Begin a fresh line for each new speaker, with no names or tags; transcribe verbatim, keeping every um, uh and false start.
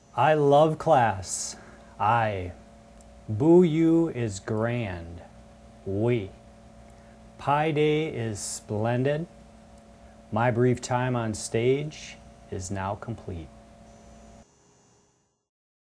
I love class. I. Boo you is grand. We. Pi Day is splendid. My brief time on stage is now complete.